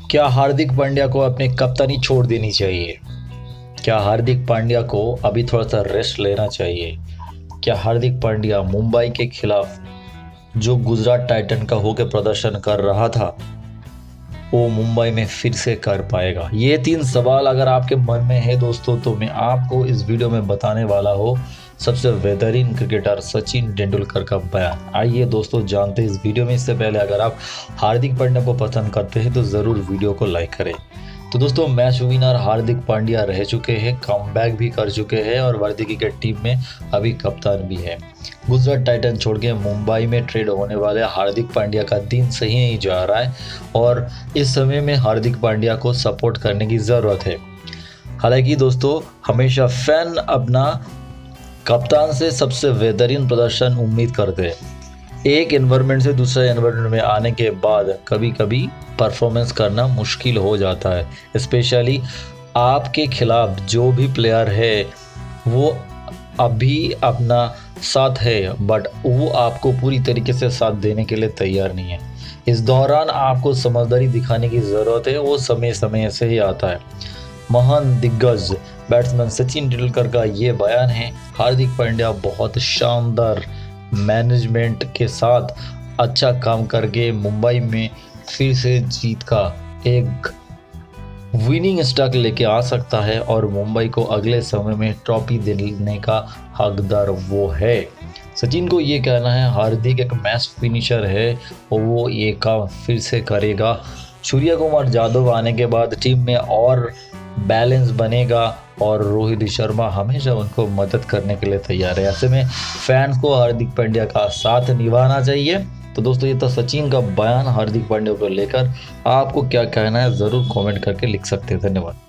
क्या हार्दिक पांड्या को अपनी कप्तानी छोड़ देनी चाहिए? क्या हार्दिक पांड्या को अभी थोड़ा सा रेस्ट लेना चाहिए? क्या हार्दिक पांड्या मुंबई के खिलाफ जो गुजरात टाइटन का होकर प्रदर्शन कर रहा था वो मुंबई में फिर से कर पाएगा? ये 3 सवाल अगर आपके मन में है दोस्तों, तो मैं आपको इस वीडियो में बताने वाला हूँ सबसे बेहतरीन क्रिकेटर सचिन तेंदुलकर का बयान। आइए दोस्तों जानते हैं इस वीडियो में। इससे पहले अगर आप हार्दिक पांड्या को पसंद करते हैं तो ज़रूर वीडियो को लाइक करें। तो दोस्तों, मैच विनर हार्दिक पांड्या रह चुके हैं, कमबैक भी कर चुके हैं और भारतीय क्रिकेट टीम में अभी कप्तान भी है। गुजरात टाइटन छोड़ के मुंबई में ट्रेड होने वाले हार्दिक पांड्या का दिन सही नहीं जा रहा है और इस समय में हार्दिक पांड्या को सपोर्ट करने की ज़रूरत है। हालांकि दोस्तों, हमेशा फैन अपना कप्तान से सबसे बेहतरीन प्रदर्शन उम्मीद करते हैं। एक एनवायरनमेंट से दूसरे एनवायरनमेंट में आने के बाद कभी कभी परफॉर्मेंस करना मुश्किल हो जाता है। स्पेशली आपके खिलाफ जो भी प्लेयर है वो अभी अपना साथ है, बट वो आपको पूरी तरीके से साथ देने के लिए तैयार नहीं है। इस दौरान आपको समझदारी दिखाने की ज़रूरत है, वो समय समय से ही आता है। महान दिग्गज बैट्समैन सचिन तेंदुलकर का ये बयान है। हार्दिक पांड्या बहुत शानदार मैनेजमेंट के साथ अच्छा काम करके मुंबई में फिर से जीत का एक विनिंग स्ट्रक लेके आ सकता है और मुंबई को अगले समय में ट्रॉफी देने का हकदार वो है। सचिन को ये कहना है हार्दिक एक मैच फिनिशर है और वो ये काम फिर से करेगा। सूर्य कुमार यादव आने के बाद टीम में और बैलेंस बनेगा और रोहित शर्मा हमेशा उनको मदद करने के लिए तैयार है। ऐसे में फैंस को हार्दिक पांड्या का साथ निभाना चाहिए। तो दोस्तों, ये तो सचिन का बयान हार्दिक पांड्या को लेकर। आपको क्या कहना है ज़रूर कमेंट करके लिख सकते हैं। धन्यवाद।